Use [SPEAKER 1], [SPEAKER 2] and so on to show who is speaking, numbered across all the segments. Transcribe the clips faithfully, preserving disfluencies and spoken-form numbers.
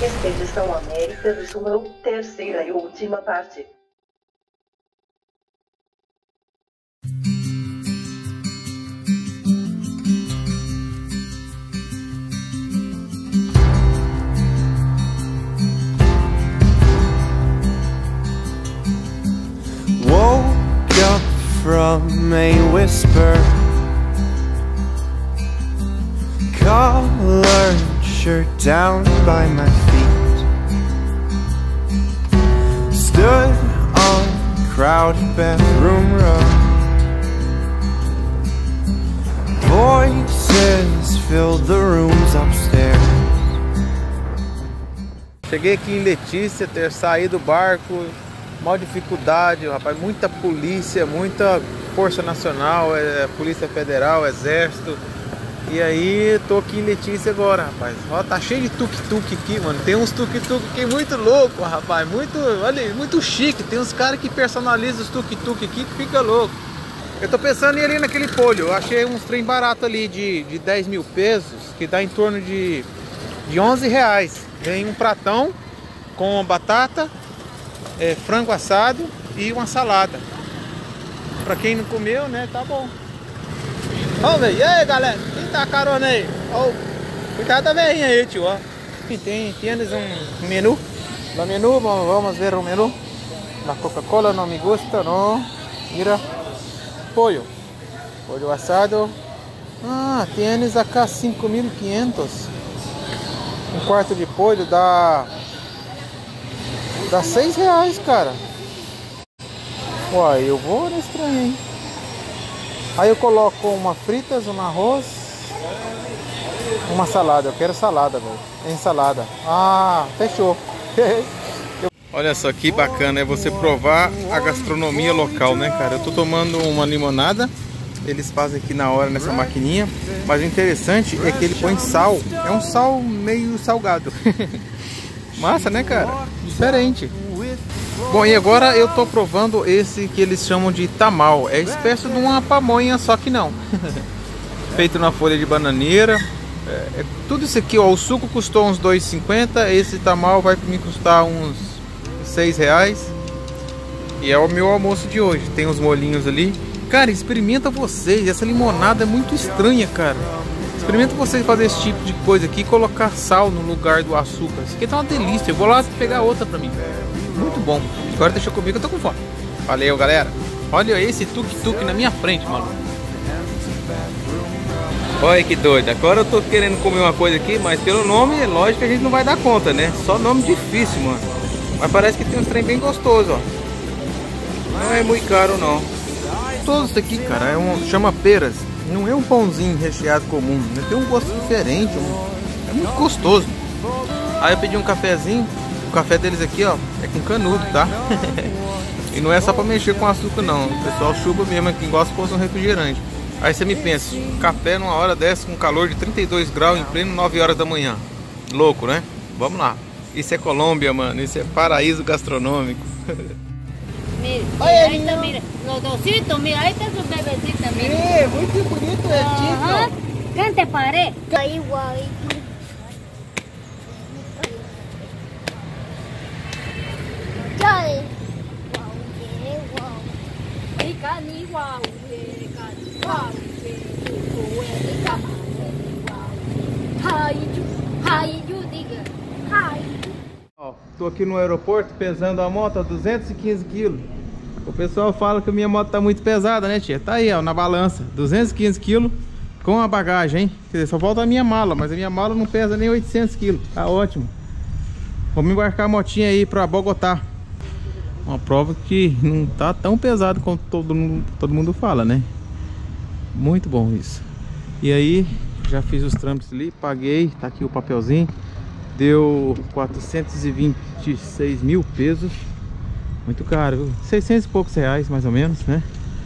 [SPEAKER 1] Expedição América do Sul, terceira e última parte.
[SPEAKER 2] Woke up from a whisper, collared shirt down by my feet, stood on crowded bathroom rug, voices filled the rooms upstairs.
[SPEAKER 3] Cheguei aqui em Letícia, ter saído do barco, maior dificuldade, rapaz, muita polícia, muita força nacional, é, polícia federal, exército. E aí, tô aqui em Letícia agora, rapaz. Ó, tá cheio de tuk-tuk aqui, mano. Tem uns tuk-tuk aqui muito louco, rapaz. Muito, olha, muito chique. Tem uns caras que personalizam os tuk-tuk aqui que fica louco. Eu tô pensando em ir ali naquele polho. Eu achei uns trem barato ali de, de dez mil pesos, que dá em torno de, de onze reais. Vem um pratão com batata, é, frango assado e uma salada. Pra quem não comeu, né, tá bom. Vamos ver, e aí galera, quem tá carona aí? Oh, cuidado da velhinha aí, tio, ó. Tem, tienes um menu? No menu, vamos, vamos ver o menu. La Coca-Cola não me gusta, não. Mira, pollo, pollo assado. Ah, tienes acá cinco mil e quinhentos. Um quarto de pollo dá... Dá seis reais, cara. Uai, eu vou nesse trem, hein? Aí eu coloco uma fritas, um arroz, uma salada. Eu quero salada, velho. Ensalada. Ah, fechou. Olha só que bacana é você provar a gastronomia local, né, cara? Eu tô tomando uma limonada. Eles fazem aqui na hora nessa maquininha. Mas o interessante é que ele põe sal. É um sal meio salgado. Massa, né, cara? Diferente. Bom, e agora eu tô provando esse que eles chamam de tamal. É espécie de uma pamonha, só que não. Feito na folha de bananeira. É, é, tudo isso aqui, ó, o suco custou uns dois e cinquenta. Esse tamal vai me custar uns seis reais. E é o meu almoço de hoje. Tem os molhinhos ali. Cara, experimenta vocês. Essa limonada é muito estranha, cara. Experimenta vocês fazer esse tipo de coisa aqui e colocar sal no lugar do açúcar. Isso aqui tá uma delícia. Eu vou lá pegar outra pra mim. Muito bom. Agora deixa comigo, eu tô com fome. Valeu, galera. Olha esse tuk-tuk na minha frente, mano. Olha que doido. Agora eu tô querendo comer uma coisa aqui, mas pelo nome, é lógico que a gente não vai dar conta, né? Só nome difícil, mano. Mas parece que tem uns trem bem gostoso, ó. Não é muito caro, não. Todos isso aqui, cara, é um, chama peras. Não é um pãozinho recheado comum, né? Tem um gosto diferente. Um, é muito gostoso. Aí eu pedi um cafezinho. O café deles aqui, ó, é com canudo, tá? E não é só pra mexer com açúcar, não. O pessoal chupa mesmo aqui, gosta se fosse um refrigerante. Aí você me pensa, café numa hora dessa com calor de trinta e dois graus em pleno nove horas da manhã. Louco, né? Vamos lá. Isso é Colômbia, mano. Isso é paraíso gastronômico.
[SPEAKER 4] Mira, ahí está, mira, los dositos, mira, ahí está su bebecita, mira.
[SPEAKER 3] É, muito bonito, é chico.
[SPEAKER 4] ¿Qué te parece?
[SPEAKER 5] Ahí, guay.
[SPEAKER 3] Ó, tô aqui no aeroporto pesando a moto, duzentos e quinze quilos. O pessoal fala que a minha moto tá muito pesada, né, tia? Tá aí, ó, na balança, duzentos e quinze quilos com a bagagem, hein? Quer dizer, só falta a minha mala, mas a minha mala não pesa nem oitocentos quilos. Tá ótimo. Vamos embarcar a motinha aí pra Bogotá. Uma prova que não tá tão pesado como todo mundo, todo mundo fala, né? Muito bom isso. E aí, já fiz os trâmites ali, paguei, tá aqui o papelzinho. Deu quatrocentos e vinte e seis mil pesos. Muito caro, viu? seiscentos e poucos reais, mais ou menos, né?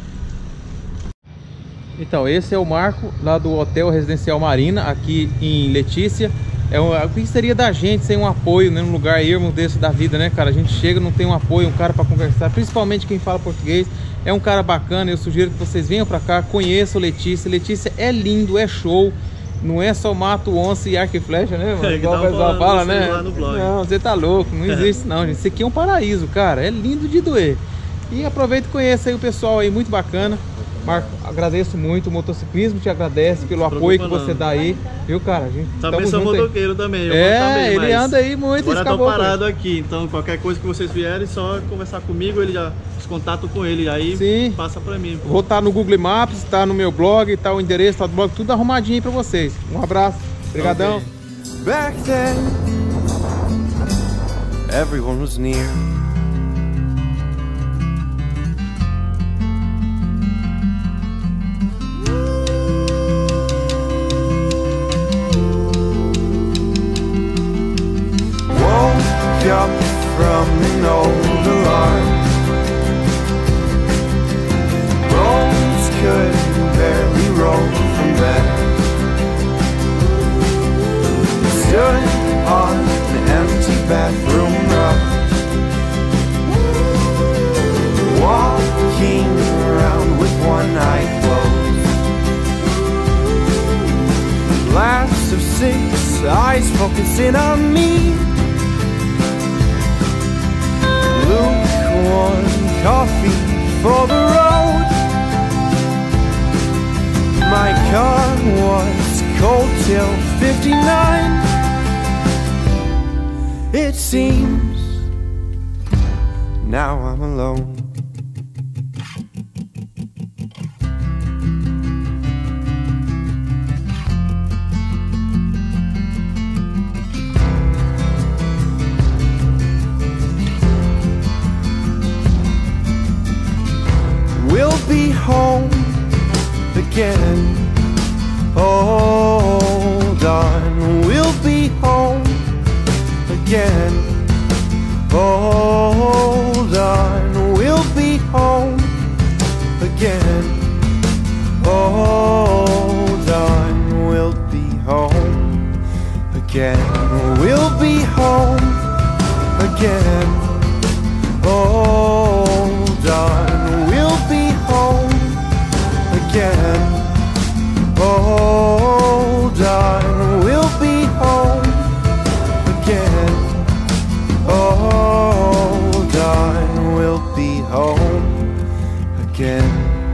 [SPEAKER 3] Então, esse é o marco lá do Hotel Residencial Marina, aqui em Letícia. É um, o que seria da gente sem um apoio, né, num lugar ermo desse da vida, né, cara? A gente chega, não tem um apoio, um cara para conversar, principalmente quem fala português. É um cara bacana, eu sugiro que vocês venham para cá, conheçam Letícia. Letícia é lindo, é show. não é só mato, onça e arco e flecha, né, mano?
[SPEAKER 5] É,
[SPEAKER 3] Igual o pessoal fala, né?
[SPEAKER 5] Lá no blog.
[SPEAKER 3] Não, você tá louco, não existe não, gente. Isso aqui é um paraíso, cara. É lindo de doer. E aproveita e conheça aí o pessoal aí, muito bacana. Marco, agradeço muito, o motociclismo te agradece pelo apoio que você dá aí, viu, cara? A gente
[SPEAKER 5] também sou motoqueiro aí. também, eu
[SPEAKER 3] é,
[SPEAKER 5] também,
[SPEAKER 3] ele anda aí muito.
[SPEAKER 5] Agora eu tô parado aqui, então qualquer coisa que vocês vierem, só conversar comigo, ele já os contato com ele, aí sim, passa pra mim.
[SPEAKER 3] Vou estar no Google Maps, tá no meu blog, tá o endereço, tá do blog, tudo arrumadinho aí pra vocês. Um abraço, obrigadão.
[SPEAKER 2] Okay. Back then, everyone was near. Up from an old alarm, bones could barely roll from bed. Stood on an empty bathroom rug, walking around with one eye closed. Last of six eyes focusing on me. Lukewarm coffee for the road. My car was cold till fifty-nine. It seems now I'm alone. We'll be home again. Hold on, we'll be home again. Hold on, we'll be home again. Hold on, we'll be home again. We'll be home again. Hold on, we'll be home again. Hold on, we'll be home again. Hold on, we'll be home again.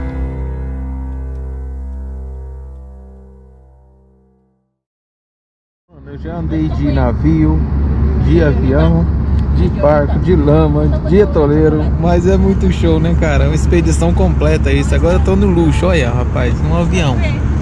[SPEAKER 3] Eu já andei de navio, de avião, de barco, de lama, de atoleiro, mas é muito show, né, cara? É uma expedição completa isso. Agora eu tô no luxo, olha, rapaz, num avião.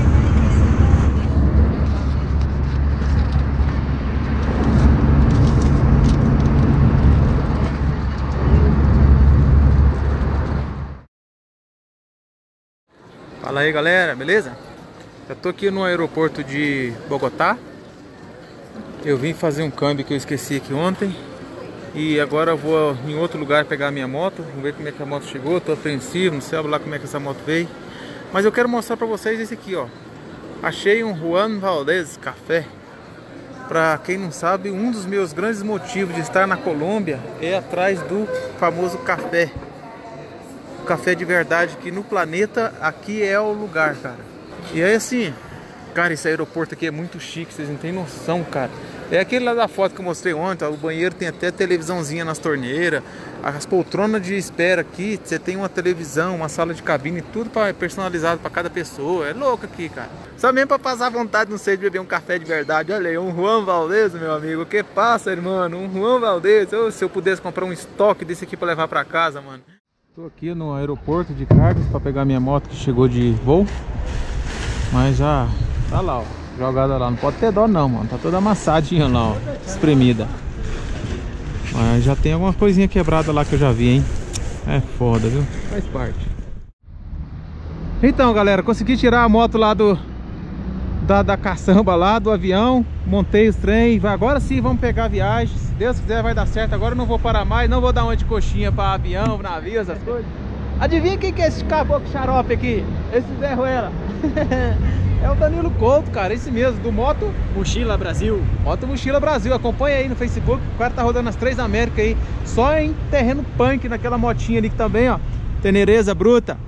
[SPEAKER 3] Fala aí, galera, beleza? Eu tô aqui no aeroporto de Bogotá. Eu vim fazer um câmbio que eu esqueci aqui ontem. E agora eu vou em outro lugar pegar a minha moto. Vamos ver como é que a moto chegou. Tô apreensivo, não sei lá como é que essa moto veio. Mas eu quero mostrar pra vocês esse aqui, ó. Achei um Juan Valdez café. Pra quem não sabe, um dos meus grandes motivos de estar na Colômbia é atrás do famoso café. O café de verdade, que no planeta aqui é o lugar, cara. E aí assim, cara, esse aeroporto aqui é muito chique, vocês não tem noção, cara. É aquele lá da foto que eu mostrei ontem, ó, o banheiro tem até televisãozinha nas torneiras, as poltronas de espera aqui, você tem uma televisão, uma sala de cabine, tudo pra, personalizado para cada pessoa. É louco aqui, cara. Só mesmo pra passar vontade, não sei, de beber um café de verdade. Olha aí, um Juan Valdez, meu amigo. O que passa, mano? Um Juan Valdez. Oh, se eu pudesse comprar um estoque desse aqui pra levar pra casa, mano. Tô aqui no aeroporto de Cargas pra pegar minha moto que chegou de voo. Mas já tá lá, ó, jogada lá. Não pode ter dó não, mano. Tá toda amassadinha lá, ó, espremida. Mas já tem alguma coisinha quebrada lá que eu já vi, hein. É foda, viu? Faz parte. Então, galera, consegui tirar a moto lá do da, da caçamba lá, do avião. Montei os trem. Agora sim, vamos pegar a viagem. Se Deus quiser vai dar certo. Agora eu não vou parar mais. Não vou dar uma de coxinha pra avião, navio, essas coisas. Adivinha quem que é esse caboclo xarope aqui? Esse Zé Ruela. É o Danilo Couto, cara, esse mesmo, do Moto
[SPEAKER 5] Mochila Brasil.
[SPEAKER 3] Moto Mochila Brasil, acompanha aí no Facebook. O cara tá rodando as três Américas aí, só em terreno punk, naquela motinha ali que também, ó, tenereza bruta.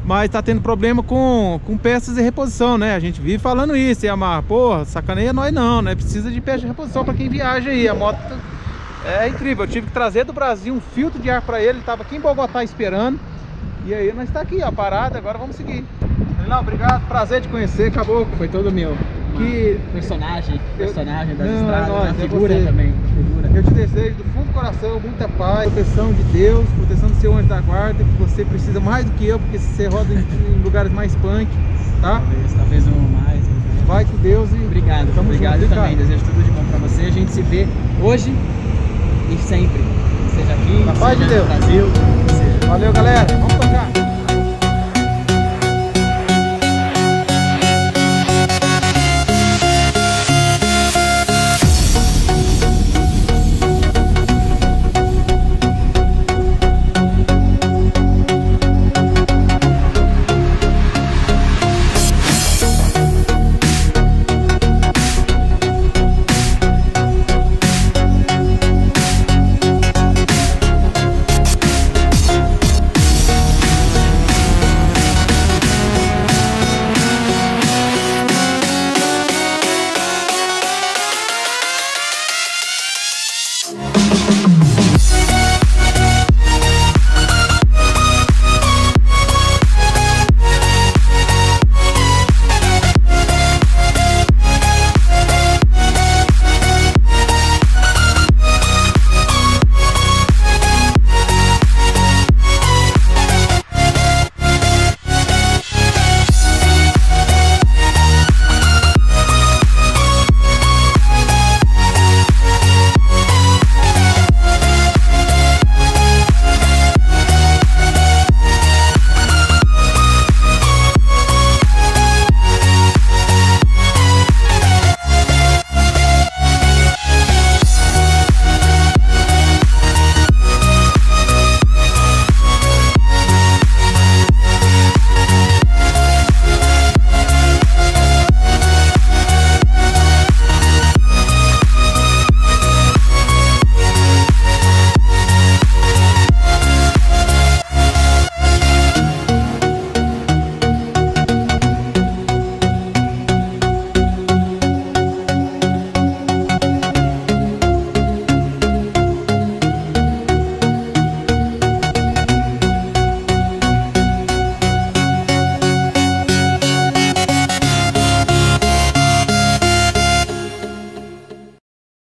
[SPEAKER 3] mas tá tendo problema com, com peças de reposição, né? A gente vive falando isso, e Yamaha, porra, sacaneia nós não, né? Precisa de peça de reposição para quem viaja aí. A moto é incrível, eu tive que trazer do Brasil um filtro de ar para ele, ele tava aqui em Bogotá esperando. E aí nós tá aqui, ó, parado, agora vamos seguir. Leilão, obrigado, prazer te conhecer, acabou.
[SPEAKER 6] Foi todo meu.
[SPEAKER 3] Que
[SPEAKER 6] personagem, personagem das
[SPEAKER 3] não,
[SPEAKER 6] estradas,
[SPEAKER 3] é nóis,
[SPEAKER 6] a
[SPEAKER 3] é
[SPEAKER 6] figura
[SPEAKER 3] você.
[SPEAKER 6] também. Figura.
[SPEAKER 3] Eu te desejo do fundo do coração muita paz, proteção de Deus, proteção do seu anjo da guarda, que você precisa mais do que eu, porque você roda em, em lugares mais punk, tá?
[SPEAKER 6] Talvez, talvez um mais.
[SPEAKER 3] Vai com Deus e
[SPEAKER 6] obrigado,
[SPEAKER 3] tamo
[SPEAKER 6] obrigado
[SPEAKER 3] junto,
[SPEAKER 6] também.
[SPEAKER 3] cara.
[SPEAKER 6] Desejo tudo de bom pra você. A gente se vê hoje e sempre. Seja aqui,
[SPEAKER 3] Na paz
[SPEAKER 6] seja
[SPEAKER 3] de Deus.
[SPEAKER 6] no Brasil, seja.
[SPEAKER 3] Valeu, galera, vamos tocar.